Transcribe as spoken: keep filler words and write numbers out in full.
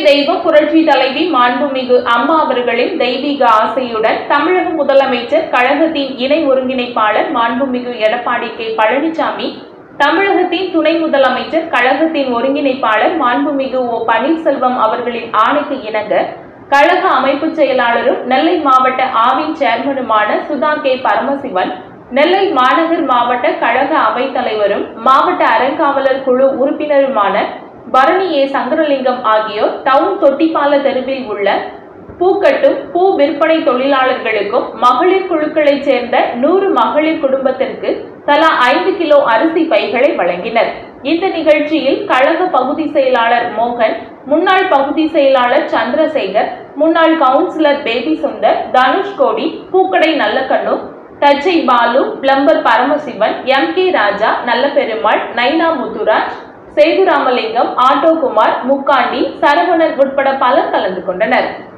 தெய்வ புரட்சி தலைவி மாண்புமிகு அம்மா அவர்களின் தெய்வீக ஆசையுடன் தமிழக முதலமைச்சர் கழகத்தின் இணை ஒருங்கிணைப்பாளர் மாண்புமிகு எடப்பாடி கே பழனிசாமி, தமிழகத்தின் துணை முதலமைச்சர் கழகத்தின் ஒருங்கிணைப்பாளர் மாண்புமிகு ஓ பன்னீர்செல்வம் அவர்களின் ஆணைக்கு இணங்க கழக அமைப்பு செயலாளரும் நெல்லை மாவட்ட ஆவின் சேர்மனுமான சுதா கே பரமசிவன், நெல்லை மாநகர் மாவட்ட கழக அவைத் தலைவரும் மாவட்ட அறங்காவலர் குழு உறுப்பினருமான பரணி ஏ சங்கரலிங்கம் ஆகியோர் டவுன் தொட்டிப்பால தெருவில் உள்ள பூக்கட்டும் பூ விற்பனை தொழிலாளர்களுக்கும் மகளிர் குழுக்களைச் சேர்ந்த நூறு மகளிர் குடும்பத்திற்கு தலா ஐந்து கிலோ அரிசி பைகளை வழங்கினர். இந்த நிகழ்ச்சியில் கழக பகுதி செயலாளர் மோகன், முன்னாள் பகுதி செயலாளர் சந்திரசேகர், முன்னாள் கவுன்சிலர் பேபி சுந்தர், தனுஷ்கோடி, பூக்கடை Nallakannu, Thachai Balu, plumber Paramasivan, M K Raja, Nallaperumal, Naina Muthuraj, Sethuramalingam, auto Kumar, Mukkandi, Saravanan உட்பட பலர் கலந்து கொண்டனர்.